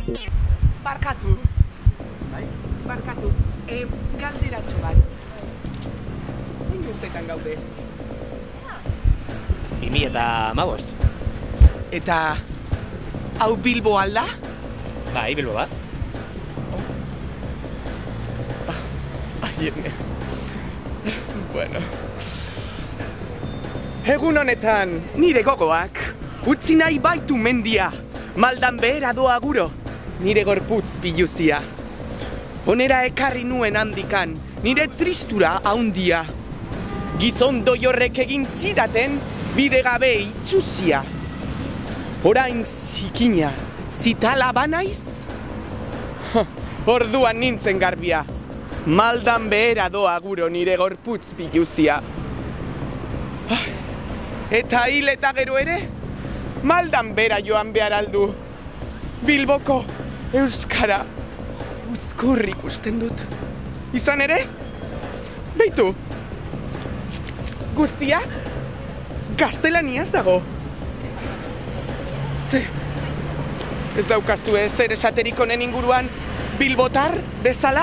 Barkatu. Bai? Barkatu. Galderatxo bat. Zein urtetan gaude? 2015. Eta hau Bilbo alda? Bai, Bilbo bat. Aiene. Bueno. Egun honetan, nire gogoak, utzi nahi baitu mendia, maldan behera doa guro, nire gorputz biluzia. Honera ekarri nuen handikan, nire tristura haundia. Gizon doiorrek egin zidaten, bide gabe itxuzia. Orain zikina, zitala banaiz? Orduan nintzen garbia, maldan behera doa guro nire gorputz biluzia. Eta hil eta gero ere, maldan bera joan behar aldu. Bilboko euskara uzkur ikusten dut. Izan ere, beitu, guztia gaztelaniaz dago. Ez daukazue zer esaterik honen inguruan bilbotar bezala?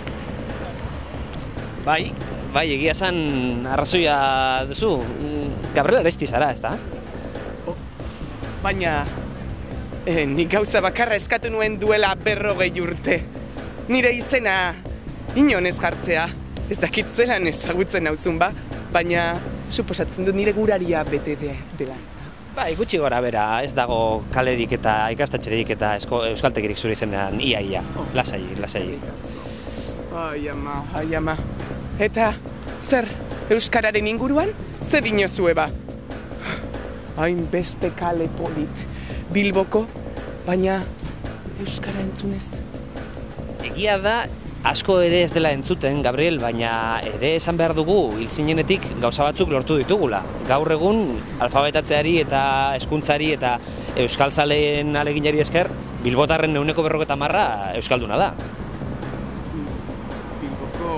Bai, egia esan arrazoia duzu. Gabriel Aresti zara, ez da? Baina, nik gauza bakarra eskatu nuen duela 40 urte. Nire izena inonez jartzea. Ez dakit zelan ezagutzen nauzun ba, baina suposatzen dut nire guraria bete dela, ez da? Bai, gutxi gora bera, ez dago kalerik eta ikastetxerik eta euskaltegirik zure izenean ia. Lasai. Ai ama. Eta, zer, euskararen inguruan, zer dinozue ba? Hain beste kale polit, Bilboko, baina euskara entzunez. Egia da, asko ere ez dela entzuten, Gabriel, baina ere esan behar dugu hil zinenetik gauza batzuk lortu ditugula. Gaur egun, alfabetatzeari eta hezkuntzari eta euskaltzaleen aleginari esker, bilbotarren 50% euskalduna da. Bilboko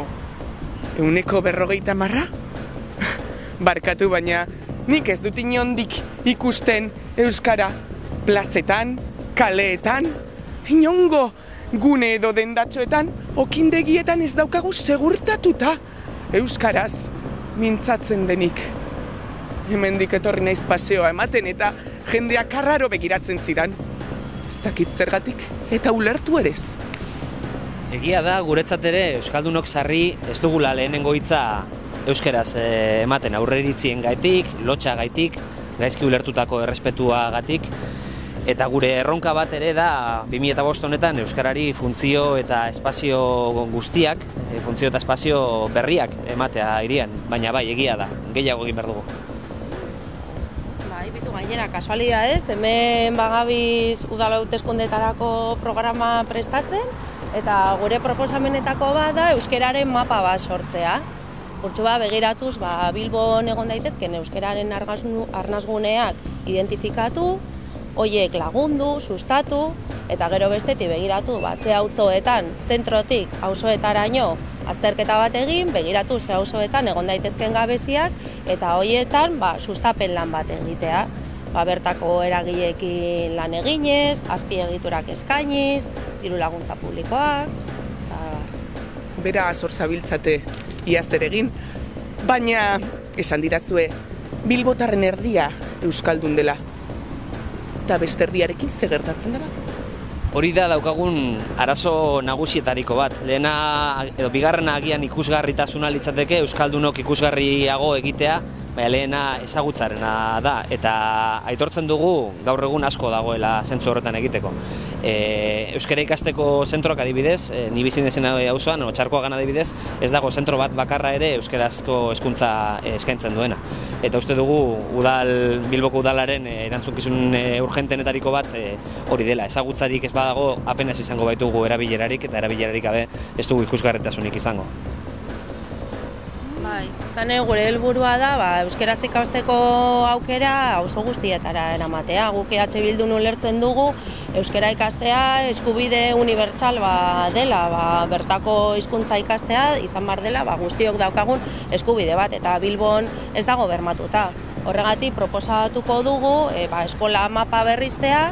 50%? Barkatu, baina nik ez dut inondik ikusten euskara plazetan, kaleetan, inongo gune edo dendatxoetan, okindegietan ez daukagu segurtatuta euskaraz mintzatzen denik. Hemendik etorri naiz paseoa ematen eta jendeak arraro begiratzen zidan. Ez dakit zergatik eta ulertu ere ez. Egia da, guretzat ere euskaldunok sarri ez dugula lehenengo hitza euskeraz ematen aurreritzien gaitik, lotxa gaitik, gaizki ulertutako errespetua gatik, eta gure erronka bat ere da 2005 honetan euskarari funtzio eta espazio guztiak, funtzio eta espazio berriak ematea hirian, baina bai, egia da, gehiago egin behar dugu. Bai, bitu gainera, kasualia ez, hemen bagabiz udal hauteskundeetarako programa prestatzen, eta gure proposamenetako bat da euskararen mapa bat sortzea. Urtsu begiratuz, Bilbon egon daitezken euskararen arnasguneak identifikatu, hoiek lagundu, sustatu, eta gero bestetik begiratu, ze auzoetan, zentrotik auzoetaraino azterketa bat egin, begiratu ze auzoetan egon daitezken gabeziak, eta hoietan sustapen lan bat egitea. Bertako eragileekin lan eginez, azpiegiturak eskainiz, diru laguntza publikoak. Bera azor zabiltzate ia zer egin, baina esan didatzue, bilbotarren erdia euskaldun dela. Eta beste erdiarekin zer gertatzen da ba? Hori da daukagun arazo nagusietariko bat. Lehena, edo bigarrena agian ikusgarritasuna litzateke, euskaldunok ikusgarriago egitea, baina lehena ezagutzarena da, eta aitortzen dugu gaur egun asko dagoela zentzu horretan egiteko. Euskara ikasteko zentroak adibidez, ni bizi naizen auzoan, Otxarkoagan adibidez, ez dago zentro bat bakarra ere euskarazko hezkuntza eskaintzen duena. Eta uste dugu Bilboko udalaren erantzukizun urgentenetariko bat hori dela. Ezagutzarik ez badago apenas izango baitugu erabilerarik, eta erabilerarik gabe ez dugu ikusgarritasunik izango. Zane, gure helburua da, euskaraz ikasteko aukera auzo guztietara eramatea. Guk EH Bildun ulertzen dugu, euskara ikastea eskubide unibertsal dela, bertako hizkuntza ikastea izan behar dela, guztiok daukagun eskubide bat, eta Bilbon ez dago bermatuta. Horregatik proposatuko dugu eskola mapa berriztea,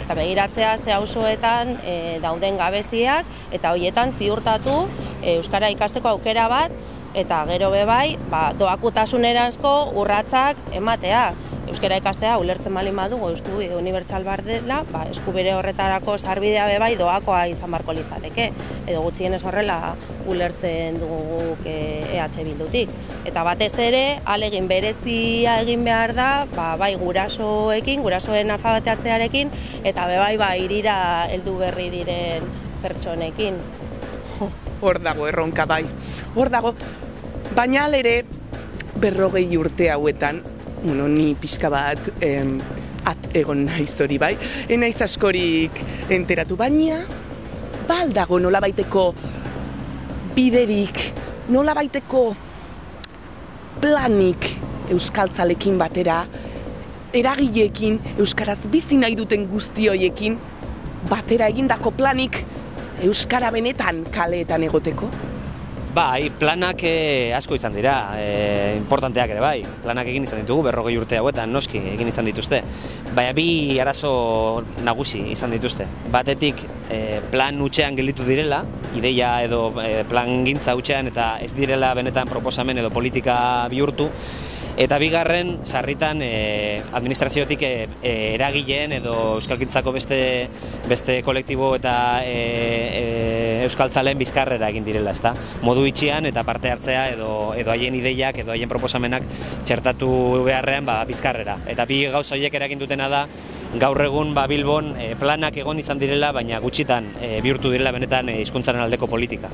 eta begiratzea ze auzoetan dauden gabeziak, eta horietan ziurtatu euskara ikasteko aukera bat, eta gero bebai, doakotasunerazko urratsak ematea. Euskara ikastea ulertzen baldin badugu eskubide unibertsal bat dela, eskubide horretarako sarbidea bebai doakoa izan barko litzateke, edo gutxienez horrela ulertzen dugu guk EH Bildutik. Eta batez ere, ahalegin berezia egin behar da, bai gurasoekin, gurasoen alfabeteatzearekin, eta bebai hirira heldu berri diren pertsonekin. Hor dago erronka bai, hor dago, baina ere 40 urte hauetan, ni pixka bat egon naiz hori bai, enaiz askorik enteratu, baina baldago nolabaiteko biderik, nolabaiteko planik euskaltzalekin batera, eragileekin, euskaraz bizi nahi duten guzti hoiekin batera egindako planik euskara benetan kaleetan egoteko? Bai, planak asko izan dira, importanteak ere bai. Planak egin izan ditugu, 40 urte hauetan, noski egin izan dituzte. Baina bi arazo nagusi izan dituzte. Batetik, plan hutsean gelditu direla, ideia edo plan gintza hutsean eta ez direla benetan proposamen edo politika bihurtu. Eta bigarren, sarritan administraziotik eragileen edo euskalgintzako beste kolektibo eta euskaltzaleen bizkarrera egin direla, ezta? Modu itxian eta parte hartzea edo haien ideiak edo haien proposamenak txertatu beharrean bizkarrera. Eta bi gauza horiek eragin dutena da, gaur egun Bilbon planak egon izan direla, baina gutxitan bihurtu direla benetan hizkuntzaren aldeko politika.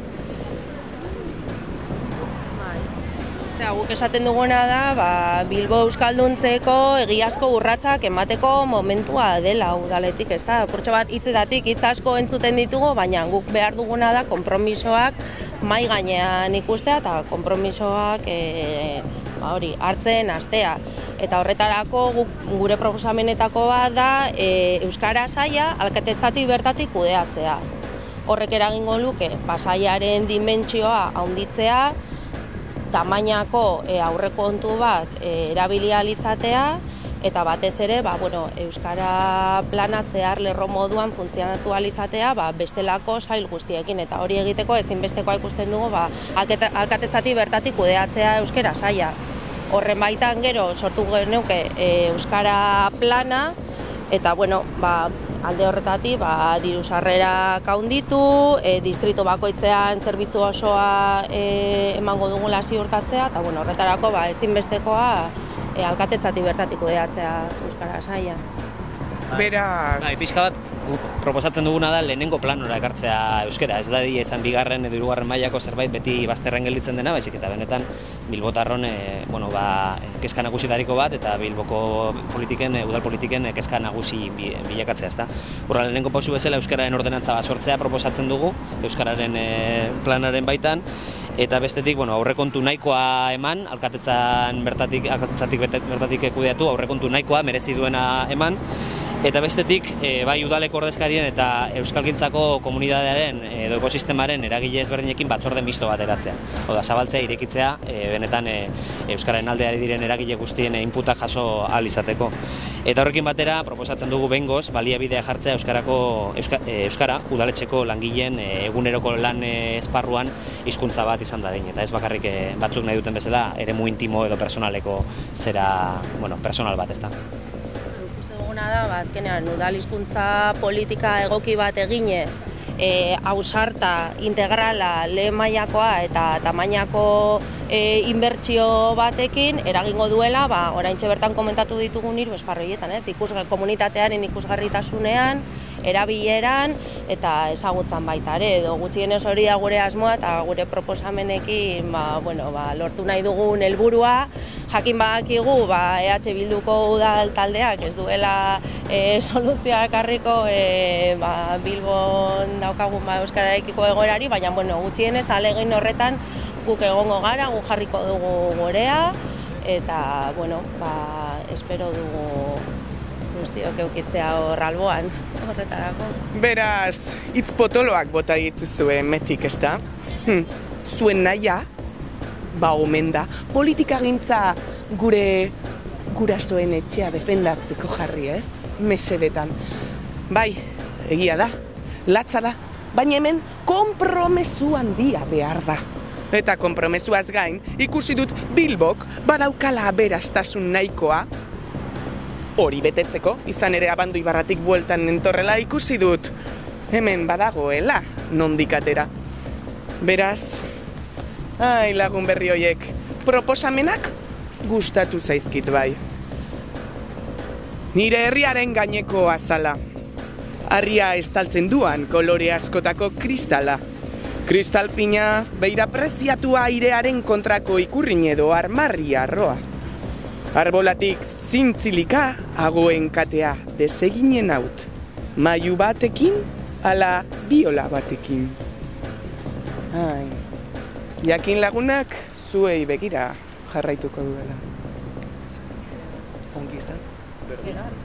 Guk esaten duguna da, Bilbo euskalduntzeko egiazko urratsak emateko momentua dela udaletik, ez da? Portxo bat hitzetatik hitz asko entzuten ditugu, baina guk behar duguna da konpromisoak mahai gainean ikustea eta konpromisoak hartzen hastea. Eta horretarako gure proposamenetako bat da euskara saila alkatetzatik bertatik kudeatzea. Horrek eragingo luke sailaren dimentsioa handitzea, tamainako aurrekontu bat erabili ahal izatea, eta batez ere, euskara plana zehar lerro moduan funtzionatu ahal izatea, bestelako sail guztiekin, eta hori egiteko ezinbestekoa ikusten dugu, alkatetzatik bertatik kudeatzea euskara saila. Horren baitan gero sortu genuke euskara plana, eta alde horretatik diru sarrerak handitu, distrito bakoitzean zerbitzu osoa emango dugula ziurtatzea, eta horretarako ezinbestekoa alkatetzatik bertatik kudeatzea euskara saila. Beraz... Pixka bat, proposatzen duguna da lehenengo planora ekartzea euskara, ez da izan bigarren edo hirugarren mailako zerbait beti bazterren gelditzen dena, baizik eta benetan Bilbotarron kezka nagusitariko bat eta Bilboko udal politiken kezka nagusi bilakatzea, ezta. Horra lehenengo pausu bezala euskararen ordenantza bat sortzea proposatzen dugu euskararen planaren baitan, eta bestetik aurrekontu nahikoa eman, alkatetzatik bertatik kudeatu, aurrekontu nahikoa merezi duena eman, eta bestetik, bai udaleko ordezkarien eta euskalgintzako komunidadearen edo ekosistemaren eragile ezberdinekin batzorde misto bat eratzea. Oda, zabaltzea, irekitzea, benetan euskararen aldeari diren eragile guztien inputak jaso ahal izateko. Eta horrekin batera, proposatzen dugu behingoz, baliabidea jartzea euskara udaletxeko langileen eguneroko lan esparruan hizkuntza bat izan dadin. Eta ez bakarrik batzuk nahi duten bezala, eremu intimo edo personaleko personal bat, ezta. Azkenean, udal hizkuntza politika egoki bat eginez, ausarta, integrala, lehen mailakoa eta tamainako inbertsio batekin eragingo duela, oraintxe bertan komentatu ditugun hiru esparru horietan, komunitatearen ikusgarritasunean, erabileran eta ezagutzan baita ere, edo gutxienez hori da gure asmoa eta gure proposamenekin lortu nahi dugun helburua. Jakin badakigu EH Bilduko udal taldeak ez duela soluzioa ekarriko Bilbon daukagun euskararekiko egoerari, baina gutxienez ahalegin horretan guk egongo gara, guk jarriko dugu gorea, eta espero dugu guztiok eukitzea hor alboan horretarako. Beraz, hitz potoloak bota dituzue metik, ezta? Zuen nahia, omen da, politikagintza gure gurasoen etxea defendatzeko jarri, ez? Mesedetan. Bai, egia da, latza da, baina hemen konpromesu handia behar da. Eta konpromesuaz gain, ikusi dut Bilbok badaukala aberastasun nahikoa hori betetzeko, izan ere Abanto Ibarratik bueltan entorrela ikusi dut. Hemen badagoela nondik atera. Beraz, lagun berri hoiek, proposamenak gustatu zaizkit bai. Nire herriaren gaineko azala. Harria estaltzen duan kolore askotako kristala. Kristalpina, beira preziatua airearen kontrako ikurrin edo armarri arroa. Arbolatik zintzilika agoen katea deseginen haut. Maiu batekin, ala biola batekin. Jakin lagunak zuei begira jarraituko duela. Ongi izan?